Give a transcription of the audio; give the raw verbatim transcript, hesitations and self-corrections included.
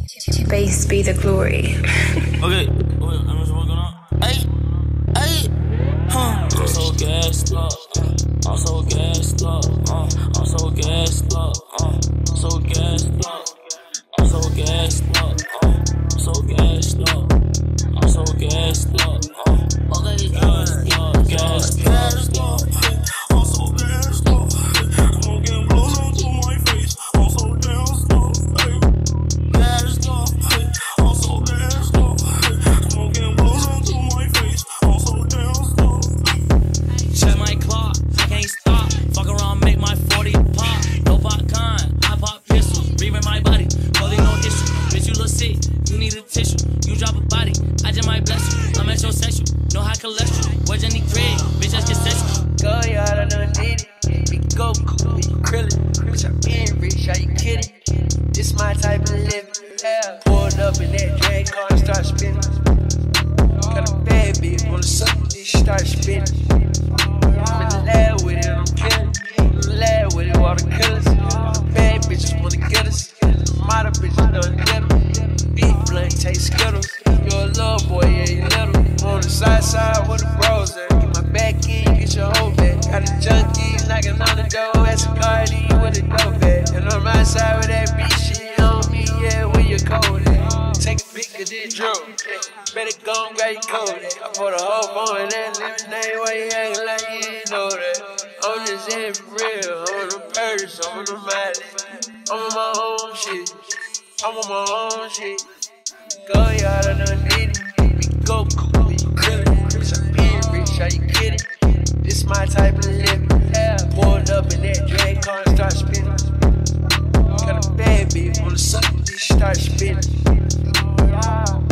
To base be the glory. Okay, wait, I'm just working on. Hey, hey, huh? I'm so gassed up, uh, I'm so gassed up, uh, I'm so gassed up, uh, I'm so gassed up, I'm so gassed up, uh, I'm so gassed up, I'm so gassed up, uh, okay, gassed up, gassed up, I'm so gassed up, I'm getting blown onto my face, I'm so gassed up, hey, gassed up, I'm so gassed up, I'm getting blown onto my face, I'm so gassed up. Check my clock, I can't stop. Fuck around, make my forty pop. No popcorn, I pop pistols, breathing my body. Holding no issue, bitch you look sick, you need a tissue. You drop a body, I just might bless you. I'm at your sexual, no high cholesterol. Where's Jenny Craig, bitch that's just sexual. Go yard, I done did it. Big go cool, you krillin'. Bitch, I'm being rich, are you kidding? This my type of living. Yeah. Pulled up in that drag car and start spinning. Got a bad bitch, wanna suck this, start spinning. I'm in the lab with it, I'm killing. In the lab with it, all the killers. The bad bitches wanna get us. Model bitches done get them. Big blunt, take Skittles. You're a little boy, yeah, you little. On the side side with the bros at. Get my back in, get your whole back. Got a junkie knocking on the door. That's a Cardi with a dope bag. And on my side with that beat shit on me, yeah, where you cold at? Take a pic of this drum. Better go and grab your coat at. I put a whole phone in that lemonade. Why you acting like you didn't know that? I'm just in for real. I'm on the purse, I'm on the miley. I'm on my own shit. I'm on my own shit. Go yard, I done did it. We go cool, you krillin'. Bitch, I'm being rich, are you kidding? This my type of living. Yeah. Pulled up in that drag car and start spinning. Got a bad bitch, wanna suck this, start spinning.